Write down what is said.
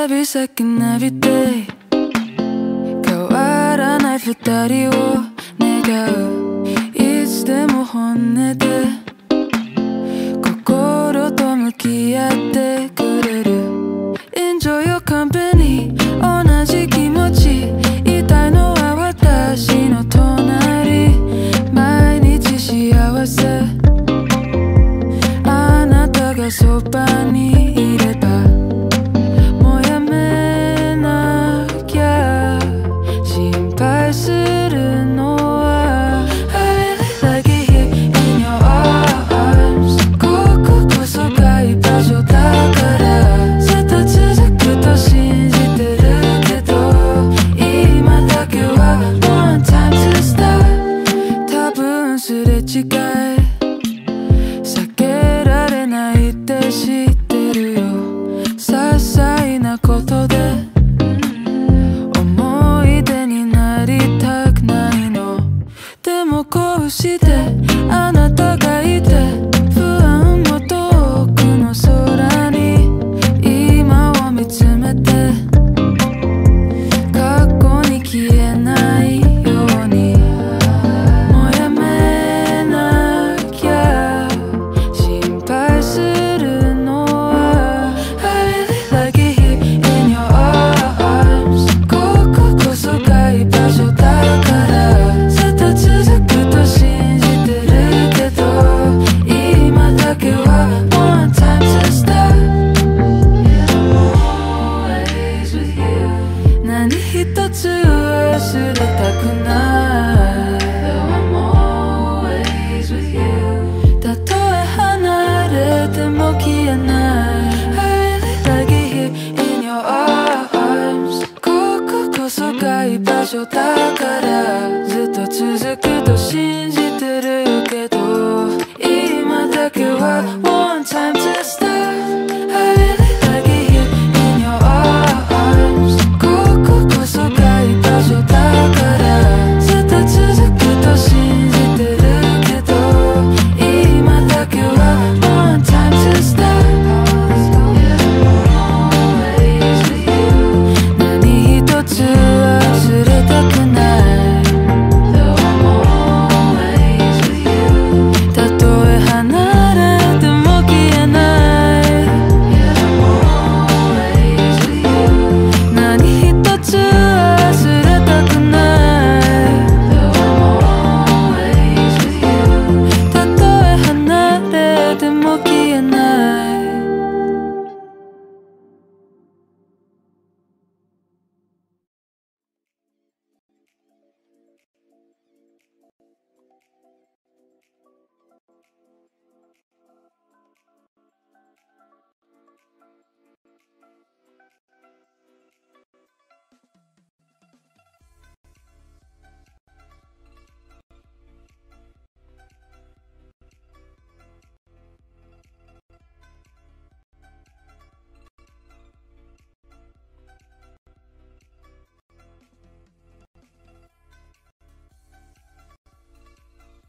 Every second, every day 変わらない二人を願ういつでも本音で心と向き合ってくれる Enjoy your company 同じ気持ち言いたいのは私の隣毎日幸せあなたがそばにいればもうやめなきゃ心配するのは I really like it here in your arms こここそが居場所だからずっと続くと信じてるけど今だけは One time to stop 多分すれ違い避けられないって知ってるよ些細なことで思い出になりたくないのでもこうしてあなたがいて不安も遠くの空に今を見つめて過去に消えないようにもうやめなきゃ心配するのは I really like it here in your arms こここそが居場所だからずっと続くと信じてるけど今だけは One time to stop Always with you 何一つ忘れたくない I'm always with you たとえ離れても消えない I really like it here in your arms こここそが居場所だからずっと続くと信じてるけど今だけは One time to stop I really like it here in your arms こここそが居場所だからずっと続くと信じてるけど今だけは One time to stop Always with you 何一つ忘れたくない I'm always with you たとえ離れても消えない I'm always with you 何一つ忘れたくない I'm always with you たとえ離れても消えない